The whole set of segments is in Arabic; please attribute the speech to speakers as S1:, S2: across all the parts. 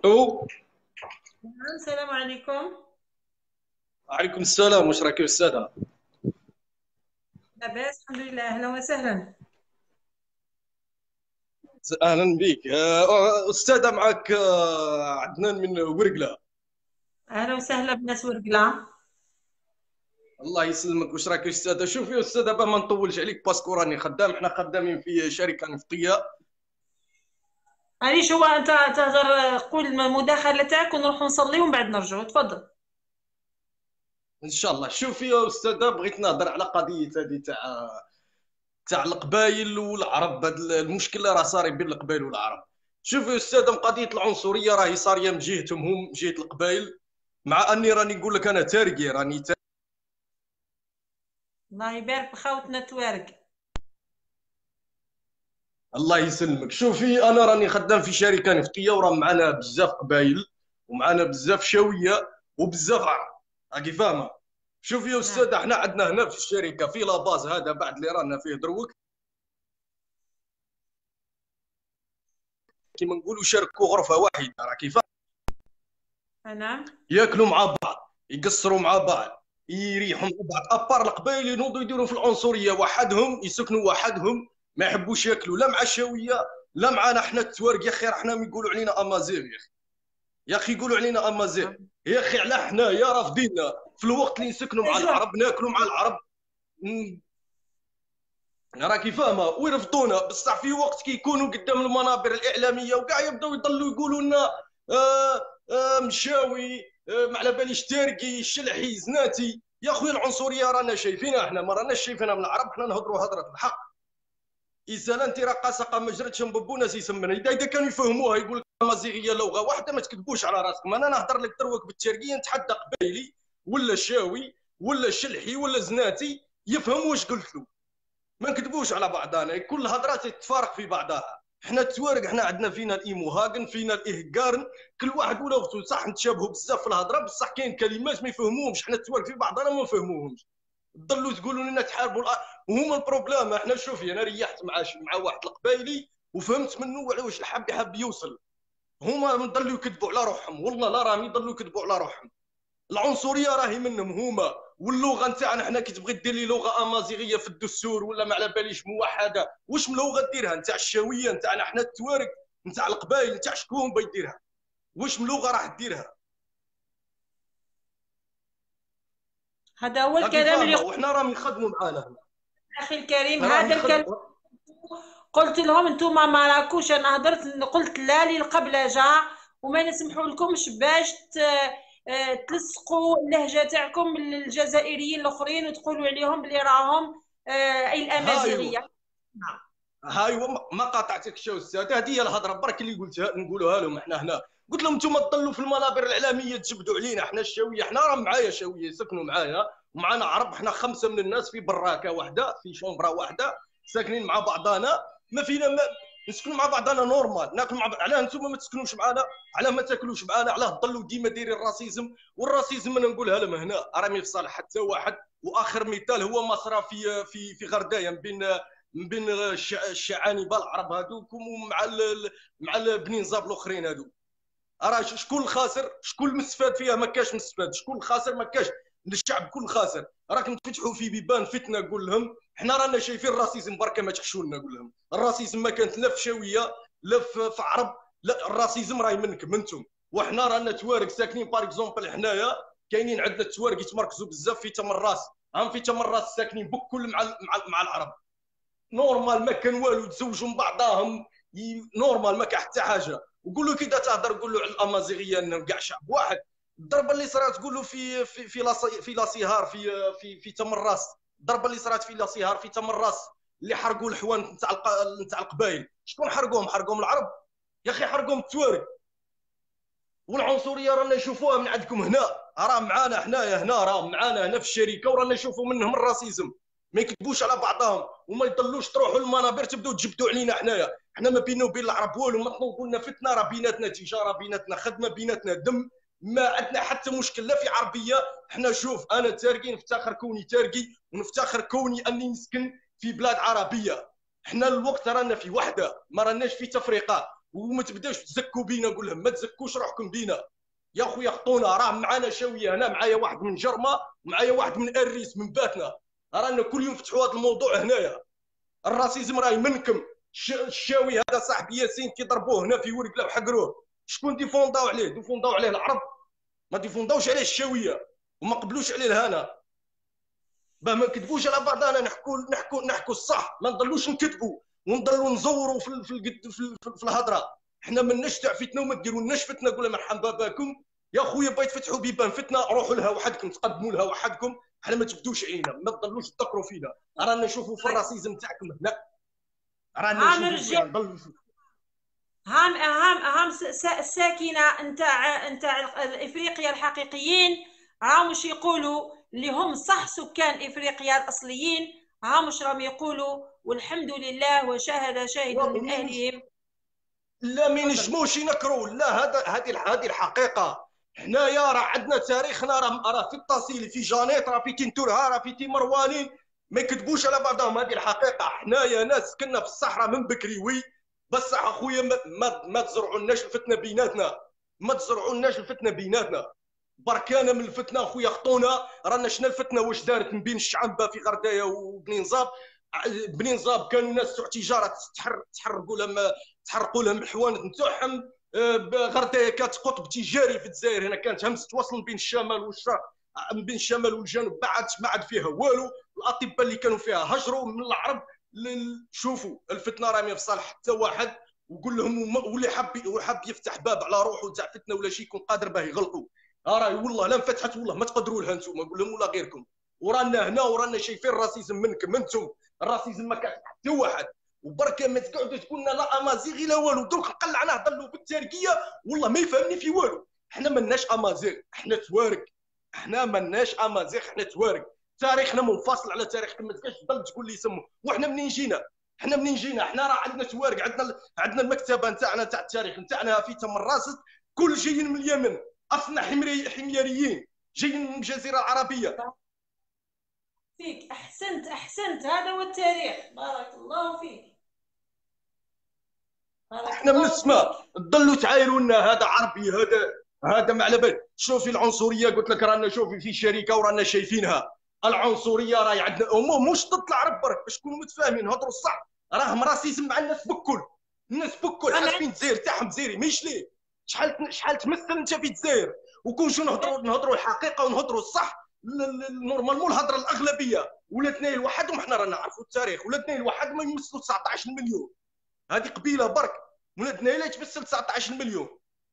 S1: أو
S2: نعم، السلام عليكم.
S1: عليكم السلام، واش راكي أستاذة؟
S2: لاباس الحمد لله، اهلا وسهلا.
S1: أهلا بك. أستاذة معك عدنان من ورقلة.
S2: اهلا وسهلا بناس ورقلة.
S1: الله يسلمك، واش راكي أستاذة؟ شوفي يا أستاذة، باه ما نطولش عليك باسكو راني خدام، حنا خدامين في شركة نفطية.
S2: معليش، هو انت تهضر، قول المداخلة تاعك ونروح نصلي ومن بعد نرجعوا. تفضل.
S1: إن شاء الله. شوفي يا أستاذة، بغيت نهضر على قضية هذه تاع القبائل والعرب. هذا المشكل اللي راه صاري بين القبائل والعرب. شوفي يا أستاذة، قضية العنصرية راهي صارية من جهتهم هم، من جهة القبائل. مع أني راني نقول لك أنا تارقي، راني
S2: الله يبارك بخاوتنا توارق.
S1: الله يسلمك. شوفي انا راني خدام في شركه نفطيه، وراه معنا بزاف قبايل ومعنا بزاف شاويه وبزاف عرب، راكي فاهمه. شوفي يا
S2: نعم.
S1: استاذ، احنا عندنا هنا في الشركه في لاباز هذا بعد اللي رانا فيه دروك، كيما نقولوا شاركوا غرفه واحده، راكي فاهم.
S2: نعم.
S1: ياكلوا مع بعض، يقصروا مع بعض، يريحوا مع بعض. ابار القبائل ينوضوا يديروا في العنصريه وحدهم، يسكنوا وحدهم، ما يحبوش ياكلوا لا مع الشاويه لا معنا احنا التوارق. يا اخي احنا يقولوا علينا امازيغ، يا اخي يقولوا علينا امازيغ. يا اخي على حنايا رافضيننا في الوقت اللي نسكنوا مع
S2: جوع.
S1: العرب، ناكلوا مع العرب. م- راكي فاهمه، ويرفضونا بصح في وقت كيكونوا قدام المنابر الاعلاميه وكاع يبداو يضلوا يقولوا لنا مشاوي، ما على باليش تاركي شلحي زناتي. يا خويا العنصريه رانا شايفينها، احنا ما راناش شايفينها من العرب، احنا نهضروا هضره الحق. إذا أنت رقاصة ما جرتش نبوبو ناس يسمنا، إذا كانوا يفهموها يقول لك الأمازيغية لغة واحدة، ما تكذبوش على راسكم. أنا نهضر لك دروك بالتركية، نتحدى قبايلي ولا شاوي ولا شلحي ولا زناتي يفهم واش قلت له. ما نكذبوش على بعضنا، كل هضرات تتفارق في بعضها. احنا التوارق، احنا عندنا فينا الايموهاجن، فينا الاهكارن، كل واحد ولغته. صح نتشابهوا بزاف في الهضره، بصح كاين كلمات ما يفهموهمش، احنا التوارق في بعضنا ما نفهموهمش. تضلوا تقولوا لنا تحاربوا وهما البروبليم. احنا شوفي، انا ريحت مع واحد القبايلي وفهمت منه على واش حاب يوصل. هما يضلوا يكذبوا على روحهم، والله لا راهم يضلوا يكذبوا على روحهم. العنصريه راهي منهم هما. واللغه نتاعنا احنا كي تبغي دير لي لغه امازيغيه في الدستور ولا ما على باليش موحده، واش من لغه ديرها نتاع الشاويه نتاعنا احنا التوارق، نتاع القبائل نتاع شكون بيديرها؟ واش من لغه راح ديرها؟
S2: هذا هو
S1: راكي
S2: الكلام اللي
S1: فاهمه، وحنا راهم يخدموا معانا هنا.
S2: اخي الكريم،
S1: راه
S2: هذا الكلام.
S1: يخدموا.
S2: قلت لهم انتم ما راكوش، انا هضرت قلت لا للقبلجه، وما نسمحوا لكمش باش تلصقوا اللهجه تاعكم للجزائريين الاخرين وتقولوا عليهم بلي راهم اي
S1: هاي
S2: الامازيغيه. نعم.
S1: هاي ما قاطعتك شو استاذ، هذه هي الهضره برك اللي قلتها نقولوها لهم احنا هنا. قلت لهم انتم تضلوا في المنابر الاعلاميه تجبدوا علينا احنا الشاويه. احنا راه معايا شاويه يسكنوا معايا ومعنا عرب، احنا خمسه من الناس في براكه واحده في شومبرا واحده ساكنين مع بعضنا. ما فينا ما نسكنوا مع بعضنا نورمال، ناكل مع بعض. علاه انتم ما تسكنوش معنا؟ علاه ما تاكلوش معنا؟ علاه تضلوا ديما دايرين الراسيزم؟ والراسيزم انا نقولها لهم هنا راه ما يفصل حتى واحد. واخر مثال هو ما صرا في غردايه بين الشعانبه العرب هذوكم ومع مع البنين زاب الاخرين هذو. راه شكون الخاسر؟ شكون المستفاد فيها؟ ما كاش مستفاد. شكون الخاسر؟ ما كاش. الشعب كل خاسر. راكم تفتحوا في بيبان فتنه. قول لهم احنا رانا شايفين الراسيزم بركه، ما تحشوا لنا. قول لهم الراسيزم ما كانت لا في شاويه لا في عرب، لا الراسيزم راهي منكم انتم. وحنا رانا توارق ساكنين بار اكزومبل حنايا، كاينين عندنا التوارق يتمركزوا بزاف في تمر راس. هم في تمر راس ساكنين بكل مع العرب نورمال، ما كان والو، تزوجوا من بعضاهم نورمال، ما كان حتى حاجه. وقول له كي تهضر قول له على الامازيغيه انهم كاع شعب واحد. الضربه اللي صارت قول له في لاسيهار في تمراس. الضربه اللي صارت في لاسيهار في تمراس اللي حرقوا الحوان نتاع القبائل، شكون حرقوهم؟ حرقوهم العرب. يا اخي حرقوهم التوارق. والعنصريه رانا نشوفوها من عندكم هنا، راه معانا حنايا هنا، راه معانا هنا في الشركه، ورانا نشوفوا منهم الراسيزم. ما يكذبوش على بعضهم وما يضلوش تروحوا للمنابر تبداو تجبدوا علينا حنايا. حنا ما بيننا وبين العرب والو، ما تنوضوا لنا فتنه. راه بيناتنا تجاره، بيناتنا خدمه، بيناتنا دم. ما عندنا حتى مشكل لا في عربيه. حنا شوف، انا تاركي نفتخر كوني تاركي، ونفتخر كوني اني نسكن في بلاد عربيه. حنا الوقت رانا في وحده، ما راناش في تفرقه. وما تبداوش تزكوا بينا. نقول لهم ما تزكوش روحكم بينا يا خويا، خطونا. راه معنا شاويه هنا، معايا واحد من جرمه ومعايا واحد من اريس من باتنا. رانا كل يوم فتحوا هذا الموضوع هنايا. الراسيزم راهي منكم. الشاوي هذا صاحبي ياسين كي ضربوه هنا في ورقله وحقروه، شكون ديفونداو عليه؟ ديفونداو عليه العرب، ما ديفونداوش عليه الشاويه وما قبلوش عليه الهنا. باه ما نكذبوش على بعضنا، نحكوا الصح، ما نضلوش نكذبوا ونضلوا نزوروا في الهضره. حنا مالناش تاع فتنه وما ديروا لناش فتنه. نقول مرحبا بكم يا خويا، بغيت تفتحوا بيبان فتنه روحوا لها وحدكم، تقدموا لها وحدكم. حنا ما تبدوش علينا، ما تضلوش تذكروا فينا. رانا نشوفوا في الراسيزم تاعكم هنا، رانا نشوفوا
S2: هام الساكنه نتاع افريقيا الحقيقيين راهم مش يقولوا اللي هم صح سكان افريقيا الاصليين، هام مش راهم يقولوا والحمد لله وشاهد شاهد من اهلهم.
S1: لا ما ينجموش ينكروا، لا هذه الحقيقه. حنايا راه عندنا تاريخنا، راه في التصيل، في جانيت، راه في تنتورها، راه في تيمروانين، ما يكذبوش على بعضهم. هذه الحقيقه. حنايا ناس كنا في الصحراء من بكري وي، بصح اخويا ما تزرعولناش الفتنه بيناتنا، ما تزرعولناش الفتنه بيناتنا. بركانه من الفتنه اخويا، خطونا. رانا شنا الفتنه واش دارت من بين الشعب في غردايه وبني نزاب. بني نزاب كانوا ناس تاع تجاره تحرقوا لهم الحوانت نتاعهم. غردايه كانت قطب تجاري في الجزائر، هنا كانت همزه وصل بين الشمال والشرق، بين الشمال والجنوب، ما عاد فيها والو. الاطباء اللي كانوا فيها هجروا من العرب. شوفوا الفتنه راه ما في صالح حتى واحد، وقول لهم واللي حاب يفتح باب على روحه تاع فتنه ولا شيء يكون قادر باه يغلطوا. راهي والله لا انفتحت، والله ما تقدروا لها انتم، نقول لهم ولا غيركم. ورانا هنا ورانا شايفين الراسيزم منكم انتم. الراسيزم ما كان حتى واحد. وبركه ما تقعدوا تقول لنا لا امازيغي لا والو. دوك قلعناه ضلوا بالتركيه، والله ما يفهمني في والو. احنا مالناش امازيغ، احنا توارق. احنا مالناش امازيغ، احنا توارق. تاريخنا منفصل على تاريخكم، ما تبقاش تضل تقول لي سمو. وحنا منين جينا؟ احنا راه عندنا توارق، عندنا المكتبه نتاعنا تاع التاريخ نتاعنا في تم الراصد. كل جايين من اليمن، اصلنا حميريين جايين من الجزيره العربيه.
S2: فيك احسنت هذا هو التاريخ. بارك الله فيك.
S1: احنا من السماء تضلوا تعايروا لنا هذا عربي، هذا ما على بال. شوفي العنصريه، قلت لك رانا شوفي في شركه ورانا شايفينها. العنصريه راهي عندنا مش ضد العرب برك، باش تكونوا متفاهمين نهضروا الصح. راهم راسيزم مع الناس بكل. حاسين الجزائر تاعهم جزائري ماهيش ليه. شحال تمثل انت في الجزائر؟ وكونشو نهضروا الحقيقه ونهضروا الصح. نورمالمون الهضره الاغلبيه ولا اثنين لوحدهم. حنا رانا نعرفوا التاريخ، ولا اثنين لوحدهم يمثلوا 19 مليون. هذه قبيله برك ولا اثنين تمثل 19 مليون.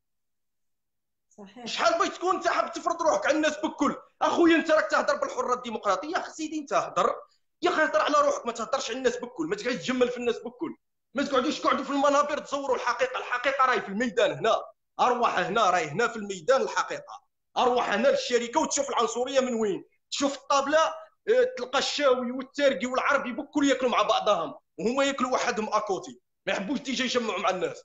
S2: صحيح.
S1: شحال بغيت تكون انت حاب تفرض روحك على الناس بكل؟ اخويا انت راك تهضر بالحره الديمقراطيه، يا اخي سيدي انت هضر، يا اخي هضر على روحك، ما تهضرش على الناس بكل. ما تقعدش تجمل في الناس بكل. ما تقعدوش في المنابر تصوروا الحقيقه راهي في الميدان هنا. ارواح هنا راهي هنا في الميدان. الحقيقه ارواح هنا في الشركه، وتشوف العنصريه من وين. تشوف الطابله تلقى الشاوي والتركي والعربي بكل ياكلوا مع بعضهم، وهما ياكلوا وحدهم اكوتي، ما يحبوش تيجي يجمعوا مع الناس.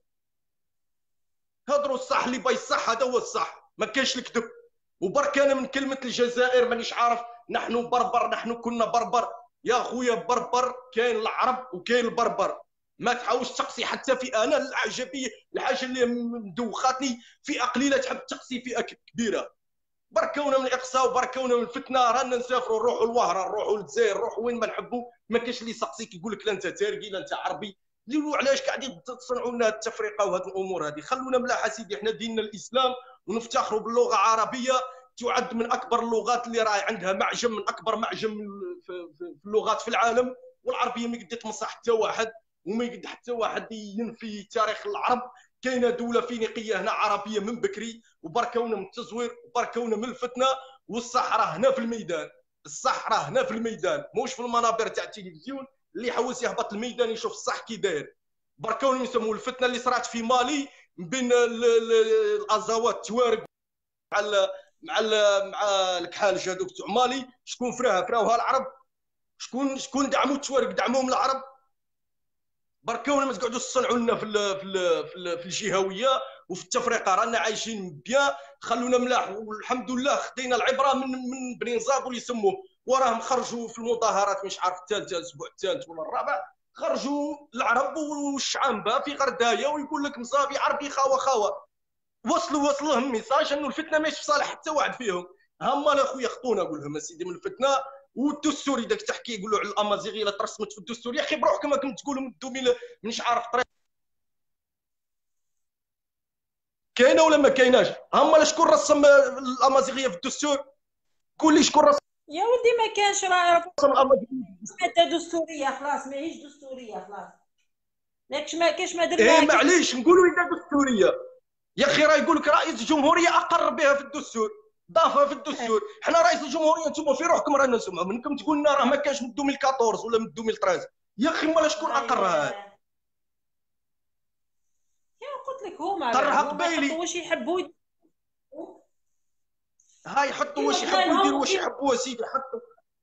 S1: هضروا الصح، اللي باي الصح هذا هو الصح، ما كاينش الكذب. وبرك انا من كلمه الجزائر مانيش عارف. نحن بربر، نحن كنا بربر يا خويا. بربر كاين العرب وكاين البربر. ما تحاولش تقصي حتى فئه. انا العجبيه الحاجه اللي مدوخاتني فئه قليله تحب تقصي فئه كبيره. بركونا من الاقصاء وبركونا من الفتنه. رانا نسافروا نروحوا الوهره، نروحوا للجزائر، نروحوا وين ما نحبوا. ما كاينش اللي يسقسيك يقول لك لا انت تاركي لا انت عربي. علاش قاعدين تصنعوا لنا التفرقه وهذه الامور هذه؟ خلونا ملاحه سيدي. احنا ديننا الاسلام ونفتخروا باللغه العربيه، تعد من اكبر اللغات اللي راهي عندها معجم، من اكبر معجم في اللغات في العالم. والعربيه ما قد تمسح حتى واحد، وما يقد حتى واحد ينفي تاريخ العرب. كاينه دوله فينيقيه هنا عربيه من بكري، وبركونا من التزوير وبركونا من الفتنه. والصحراء هنا في الميدان. الصحراء هنا في الميدان، موش في المنابر تاع التلفزيون. اللي يحوس يهبط الميدان يشوف الصح كي داير. بركونا يسموه الفتنه اللي صرات في مالي بين الازاوات التوارق مع الكحالج هذوك تاع مالي. شكون فراوها العرب. شكون دعموا التوارق؟ دعموهم العرب. بركونا ما تقعدوا تصنعوا لنا في الجهويه وفي التفرقه. رانا عايشين بيان، خلونا ملاح. والحمد لله خدينا العبره من بني نزاب واللي يسموه، وراهم خرجوا في المظاهرات مش عارف الثالثه الاسبوع الثالث ولا الرابع. خرجوا العرب والشعامبه في غردايه ويقول لك مصافي عربي خاوه خاوه. وصلوا لهم ميساج انه الفتنه ماشي في صالح حتى واحد فيهم. هما اخويا خطونا، قول لهم اسيدي من الفتنه. والدستوري داك تحكي يقولوا على الامازيغيه لا ترسمت في الدستور، يا اخي بروحكم راكم تقولوا مدوا مانيش عارف طريق كاينه ولا ما كايناش. هما شكون رسم الامازيغيه في الدستور؟ قول لي شكون رسم
S2: يا ودي ما كانش راه
S1: الامازيغيه؟
S2: ماده دستوريه خلاص، ماهيش دستوريه خلاص. ياكش ما كاش ما
S1: ايه
S2: درنا
S1: معليش نقولوا اذا دستوريه. يا اخي راه يقول لك رئيس الجمهوريه اقر بها في الدستور، ضافها في الدستور. حنا رئيس الجمهوريه انتم في روحكم رانا نسمعوا منكم تقول لنا راه ما كانش من 2014 ولا من 2013. يا اخي مالا شكون اقرها؟
S2: يا قلت لك هما
S1: قرها
S2: هما
S1: قبيلي.
S2: يحطوا واش يحبوا
S1: هاي يحطوا واش
S2: قلنا
S1: يحبوا يديروا
S2: لهم
S1: واش يحبوا سيدي حطوا.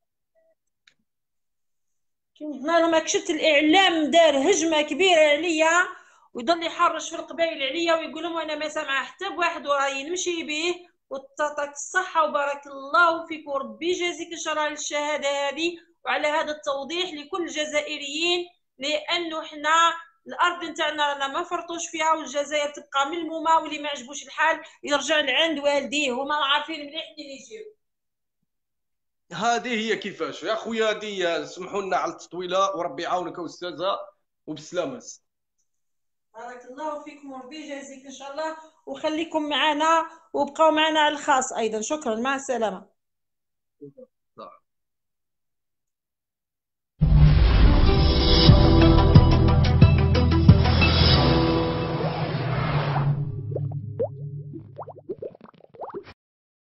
S2: كي قلنا لهم راك شفت الاعلام دار هجمه كبيره عليا ويضل يحرش في القبائل عليا ويقول لهم انا ما سامعه حتى بواحد وراي نمشي به. وتعطيك الصحه وبارك الله فيك وربي يجازيك ان شاء الله على الشهاده هذه وعلى هذا التوضيح لكل الجزائريين، لانه احنا الارض نتاعنا رانا ما فرطوش فيها والجزائر تبقى ملمومه، واللي ما عجبوش الحال يرجع لعند والديه، هما عارفين مليح منين يجيو.
S1: هذه هي كيفاش يا خويا. هذه سمحوا لنا على التطويله وربي يعاونك استاذه وبسلامه.
S2: بارك الله فيكم وربي يجازيك ان شاء الله، وخليكم معنا وبقوا معنا على الخاص ايضا. شكرا، مع السلامه.